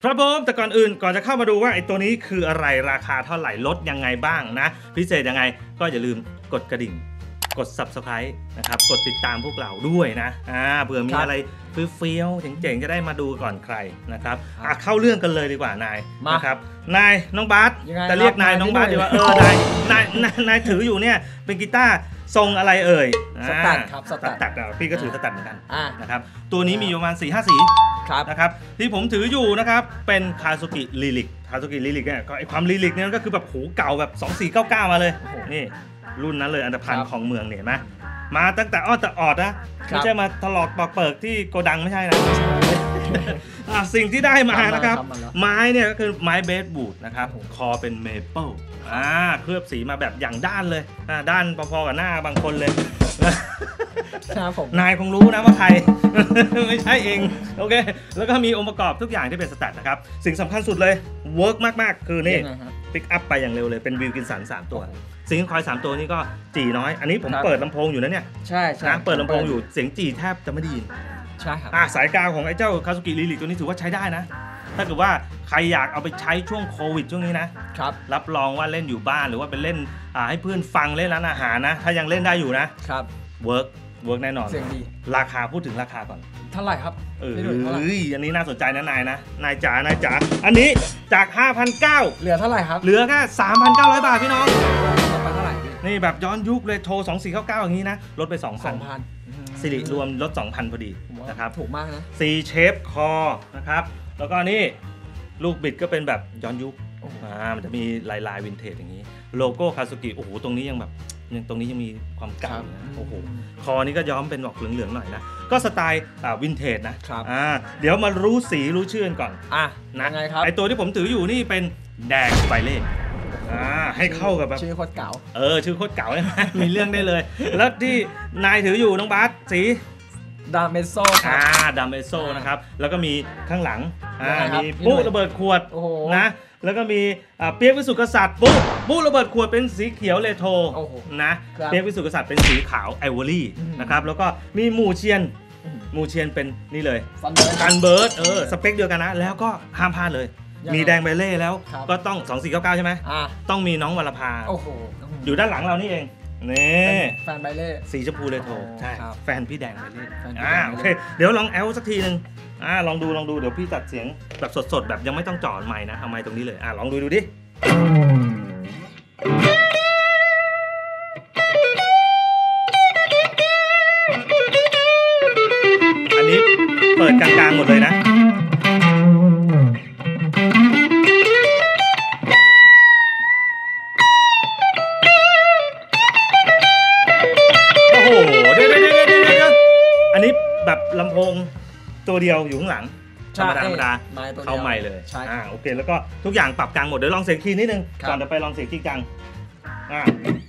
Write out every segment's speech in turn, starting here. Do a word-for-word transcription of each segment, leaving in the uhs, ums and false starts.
ครับผมแต่ก่อนอื่นก่อนจะเข้ามาดูว่าไอ้ตัวนี้คืออะไรราคาเท่าไหร่ลดยังไงบ้างนะพิเศษยังไงก็อย่าลืมกดกระดิ่งกด ซับสไครบ์ นะครับกดติดตามพวกเราด้วยนะอ่าเผื่อมีอะไรเฟี้ยวๆเจ๋งๆจะได้มาดูก่อนใครนะครับอ่ะเข้าเรื่องกันเลยดีกว่านายนะครับนายน้องบาสจะเรียกนายน้องบาสดีว่าเออนายนายนายถืออยู่เนี่ยเป็นกีตาร์ทรงอะไรเอ่ยสตัดครับสตัดตัดพี่ก็ถือสตัดเหมือนกันนะครับตัวนี้มีประมาณ สี่ห้า สีนะครับที่ผมถืออยู่นะครับเป็นคาซุกิลิลิกคาซุกิลิลิกเนี่ยก็ไอความลิลิกเนี่ยก็คือแบบโหเก่าแบบสองสี่เก้าเก้ามาเลยนี่รุ่นนั้นเลยอันดับพันของเมืองเนี่ยนะมาตั้งแต่อ้อแต่ออดนะไม่ใช่มาถลอกปอกเปิกที่โกดังไม่ใช่นะสิ่งที่ได้มานะครับไม้เนี่ยก็คือไม้เบสบูดนะครับคอเป็นเมเปิลอ่าเคลือบสีมาแบบอย่างด้านเลยด้านพอๆกับหน้าบางคนเลยนายคงรู้นะว่าใครไม่ใช่เองโอเคแล้วก็มีองค์ประกอบทุกอย่างที่เป็นสแตทนะครับสิ่งสำคัญสุดเลยเวิร์กมากๆคือนี่ปิกอัพไปอย่างเร็วเลยเป็นวิลกินสันสามตัวซิงค์คอยสามตัวนี้ก็จีน้อยอันนี้ผมเปิดลำโพงอยู่นะเนี่ยใช่ใช่นะเปิดลำโพงอยู่เสียงจีแทบจะไม่ได้ยินใช่ครับสายกลางของไอ้เจ้าคาซุกิลิลิกตัวนี้ถือว่าใช้ได้นะถ้าเกิดว่าใครอยากเอาไปใช้ช่วงโควิดช่วงนี้นะครับรับรองว่าเล่นอยู่บ้านหรือว่าไปเล่นให้เพื่อนฟังเล่นร้านอาหารนะถ้ายังเล่นได้อยู่นะครับเวิร์กเวิร์กแน่นอนเสียงดีราคาพูดถึงราคาก่อนเท่าไหร่ครับเอออันนี้น่าสนใจนะนายนะนายจ๋านายจ๋าอันนี้จาก ห้าพันเก้าร้อยเหลือเท่าไหร่ครับเหลือแค่ สามพันเก้าร้อย บาทพี่น้องไปเท่าไหร่นี่แบบย้อนยุคเลยโทรสองสี่เก้าเก้าอย่างนี้นะลดไป สองพัน สิริรวมลด สองพัน พอดีนะครับถูกมากนะซีเชฟคอนะครับแล้วก็นี่ลูกบิดก็เป็นแบบย้อนยุคอ่ามันจะมีลายลายวินเทจอย่างนี้โลโก้คาซุกิโอ้โหตรงนี้ยังแบบยังตรงนี้ยังมีความเก่านะโอ้โหคอนี้ก็ย้อมเป็นออกเหลืองๆหน่อยนะก็สไตล์อ่าวินเทจนะอ่าเดี๋ยวมารู้สีรู้ชื่อกันก่อนอ่ะนะไงครับไอตัวที่ผมถืออยู่นี่เป็นแดงสไปเล่อ่าให้เข้ากับแบบชื่อโคตรเก๋าเออชื่อโคตรเก๋าใช่ไหมมีเรื่องได้เลยแล้วที่นายถืออยู่น้องบาสสีดามเมโซครับอ่าดามเมโซนะครับแล้วก็มีข้างหลังอ่ามีปุ๊ระเบิดขวดนะแล้วก็มีเปียกวิสุทธิกษัตริย์ปุ๊ปุ๊ระเบิดขวดเป็นสีเขียวเลโทนะเปียกวิสุทธิกษัตริย์เป็นสีขาวไอวอรี่นะครับแล้วก็มีหมู่เชียนหมู่เชียนเป็นนี่เลยกันเบิร์ดเออสเปคเดียวกันนะแล้วก็ห้ามพลาดเลยมีแดงเบเล่แล้วก็ต้องสองสี่เก้าเก้าใช่ไหมต้องมีน้องวรภาอยู่ด้านหลังเรานี่เองนี่แฟนไบเล่สีชมพูเลโทใช่แฟนพี่แดงไบเล่อ่าโอเคเดี๋ยวลองแอลสักทีนึงอ่าลองดูลองดูเดี๋ยวพี่ตัดเสียงแบบสดๆแบบยังไม่ต้องจ่อไมค์นะเอาไมค์ตรงนี้เลยอ่าลองดูดูดิอันนี้เปิดกลางๆหมดเลยนะโอ้โหเดี๋ยวเดี๋ยวเดี๋ยวเดี๋ยวอันนี้แบบลำโพงตัวเดียวอยู่ข้างหลังธรรมดาธรรมดาเข้าไมค์เลยอ่าโอเคแล้วก็ทุกอย่างปรับกลางหมดเดี๋ยวลองเสียงคีย์นิดนึงก่อนจะไปลองเสียงคีย์กลางอ่า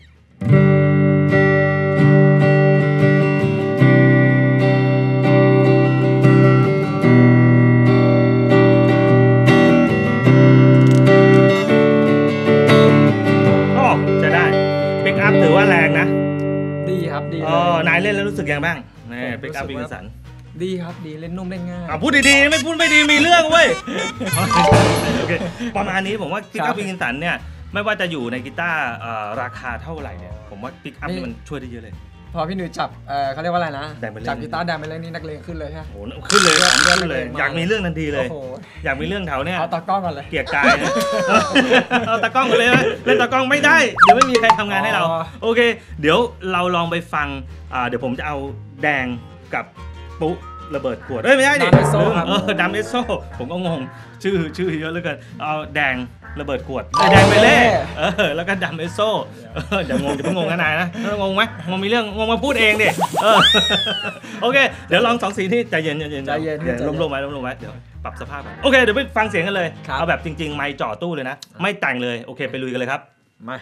โอ้จะได้ปิกอัพถือว่าแรงนะดีครับดีอ๋อนายเล่นแล้วรู้สึกยังบ้างนี่ปิกอัพวิงสันดีครับดีเล่นนุ่มเล่นง่ายอ่ะพูดดีๆไม่พูดไม่ดีมีเรื่องเว้ยโอเคประมาณนี้ผมว่าปิกอัพวิงสันเนี่ยไม่ว่าจะอยู่ในกีตาร์ราคาเท่าไหร่เนี่ยผมว่าปิกอัพนี่มันช่วยได้เยอะเลยพอพี่หนุ่ยจับเขาเรียกว่าอะไรนะจับกีตาร์แดงไปเล่นนี่นักเลงขึ้นเลยใช่ไหมโอ้ขึ้นเลยขึ้นเลยอยากมีเรื่องทันทีเลยอยากมีเรื่องแถวเนี่ยเอาตากล้องก่อนเลยเกียร์กายเอาตากล้องกันเลยเล่นตากล้องไม่ได้เดี๋ยวไม่มีใครทำงานให้เราโอเคเดี๋ยวเราลองไปฟังเดี๋ยวผมจะเอาแดงกับปุ๊ระเบิดขวดเอ้ยไม่ใช่ดิเออดัมเอสโซผมก็งงชื่อชื่อเยอะเหลือเกินเอาแดงระเบิดขวดแดงไปเล่เออแล้วก็ดัมเอสโซเดี๋ยวงงเดี๋ยวงงกันนายนะงงไหมงงมีเรื่องงงมาพูดเองดิเออโอเคเดี๋ยวลองสองสีที่ใจเย็นใจเย็นใจเย็นล้มลงไว้ล้มลงไว้เดี๋ยวปรับสภาพโอเคเดี๋ยวไปฟังเสียงกันเลยเอาแบบจริงๆไมค์จ่อตู้เลยนะไม่แต่งเลยโอเคไปลุยกันเลยครับมา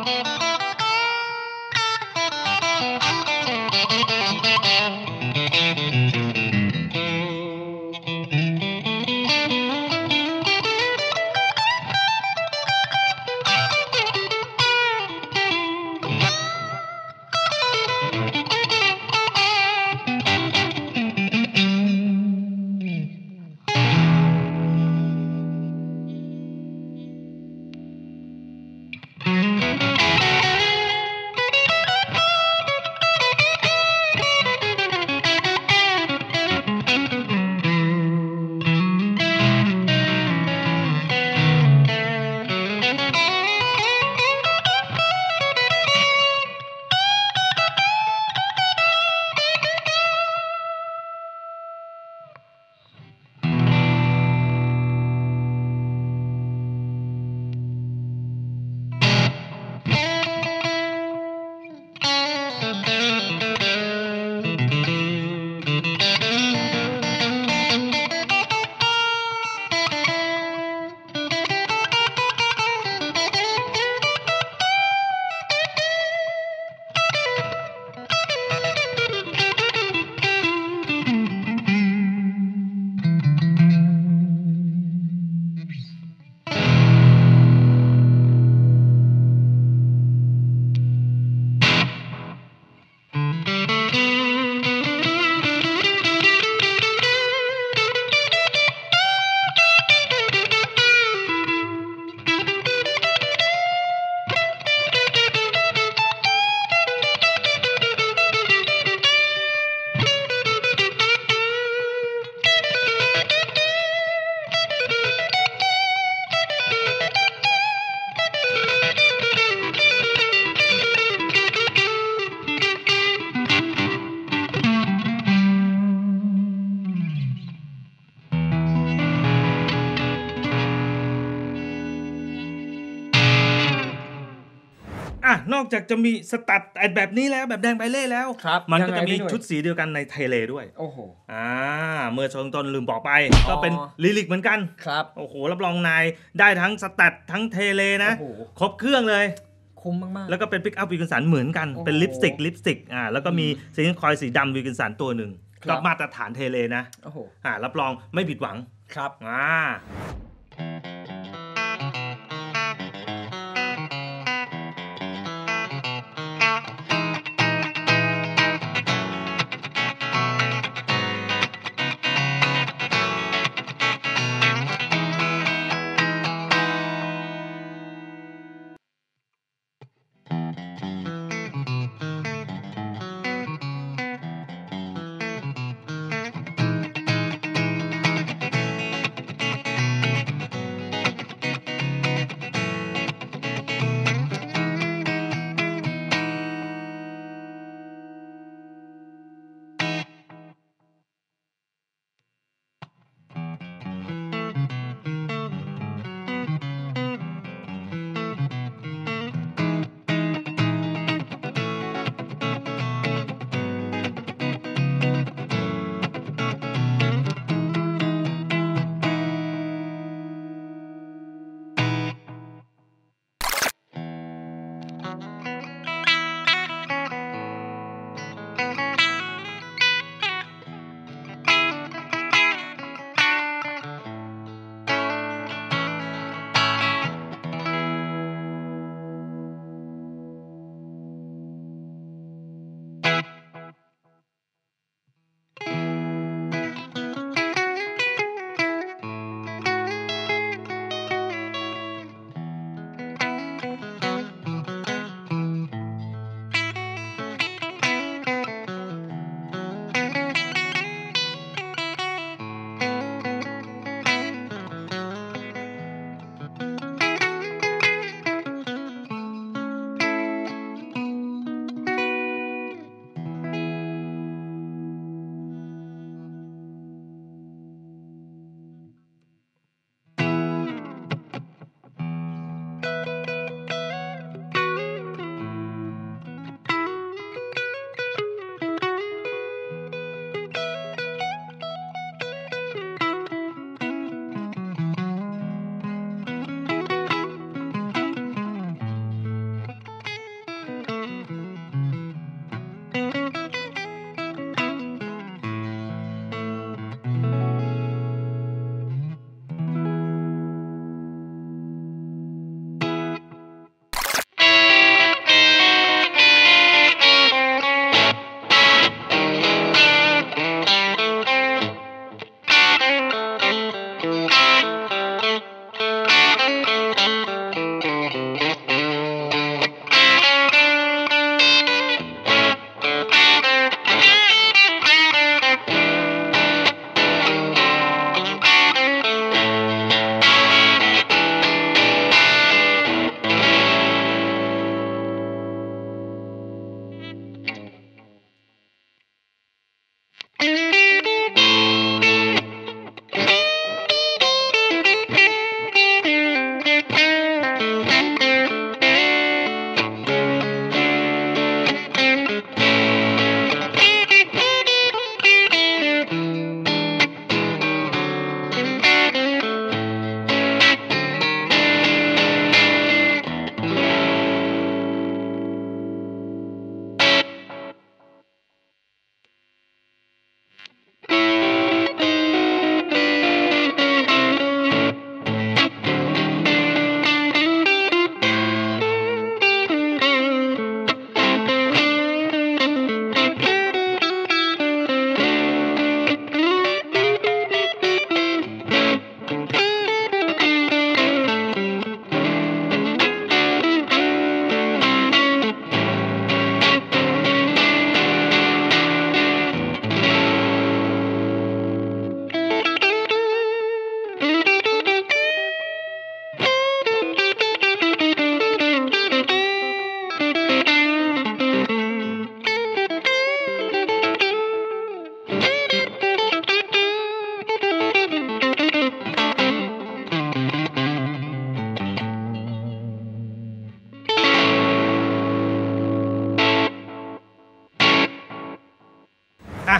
นอกจากจะมีสตัดแบบนี้แล้วแบบแดงใบเล่แล้วมันก็จะมีชุดสีเดียวกันในเทเลด้วยโอ้โหอ่าเมื่อช่วงต้นลืมบอกไปก็เป็นลิลิกเหมือนกันครับโอ้โหรับรองนายได้ทั้งสตัดทั้งเทเลนะครบเครื่องเลยคุ้มมากๆแล้วก็เป็นปิกอัพวิลกินสันเหมือนกันเป็นลิปสติกลิปสติกอ่าแล้วก็มีซิงค์คอยสีดำวิลกินสันตัวหนึ่งก็มาตรฐานเทเลนะโอ้โหอ่ารับรองไม่ผิดหวังครับอ่า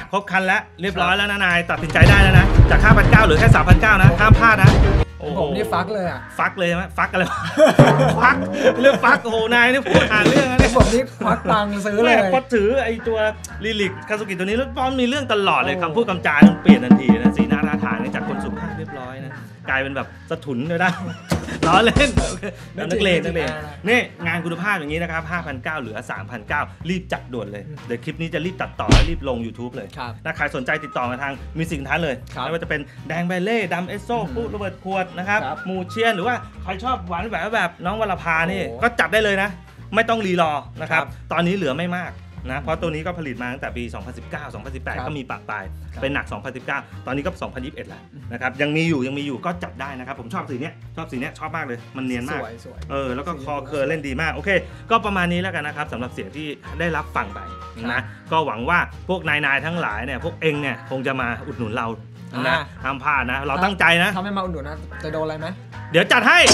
ครบคันแล้วเรียบร้อยแล้วนะนายตัดสินใจได้แล้วนะจาก ห้าพันเก้าร้อย เหลือแค่ สามพันเก้าร้อย นะห้ามพลาดนะโอ้โหผมนี่ฟักเลยอ่ะฟักเลยใช่ไหมฟักอะไรฟักเรื่องฟักโอ้โหนายนี่พูดอ่านเรื่องนะผมนี่ฟักตังซื้อเลยพอถือไอ้ตัวลิลิกคาซุกิตัวนี้แล้วป้อมมีเรื่องตลอดเลยคำพูดคำจามันเปลี่ยนทันทีนะสีหน้าท่าทางจากคนสุภาพเรียบร้อยนะกลายเป็นแบบสะทุนเลยได้ล้อเล่นนักเลงนักเลงนี่งานคุณภาพอย่างนี้นะครับ ห้าพันเก้าร้อย เหลือ สามพันเก้าร้อย รีบจัดด่วนเลยเดี๋ยวคลิปนี้จะรีบตัดต่อและรีบลง YouTube เลยถ้าใครสนใจติดต่อมาทางมิวสิกทันเลยไม่ว่าจะเป็นแดงไบเล่ดำเอสโซ่ปุ๊โรเบิร์ตขวดนะครับมูเชียนหรือว่าใครชอบหวานแบบแบบน้องวรภานี่ก็จัดได้เลยนะไม่ต้องรีรอนะครับตอนนี้เหลือไม่มากนะเพราะตัวนี้ก็ผลิตมาตั้งแต่ปี สองพันสิบเก้า สองพันสิบแปด ก็มีปะปลายเป็นหนัก สองพันสิบเก้า ตอนนี้ก็ สองพันยี่สิบเอ็ด แล้วนะครับยังมีอยู่ยังมีอยู่ก็จัดได้นะครับผมชอบสีเนี้ยชอบสีเนี้ยชอบมากเลยมันเนียนมากเออแล้วก็คอเคอร์เล่นดีมากโอเคก็ประมาณนี้แล้วกันนะครับสำหรับเสียงที่ได้รับฟังไปนะก็หวังว่าพวกนายๆทั้งหลายเนี่ยพวกเองเนี่ยคงจะมาอุดหนุนเรานะห้ามพลาดนะเราตั้งใจนะถ้าไม่มาอุดหนุนนะจะโดนอะไรไหมเดี๋ยวจัดให้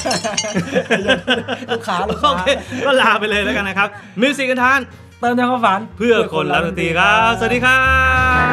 ลูกค้าลูกค้าโอเคก็ลาไปเลยแล้วกันนะครับมิวสิกกันทานเติมในความฝันเพื่อคนรักดนตรีครับสวัสดีครับ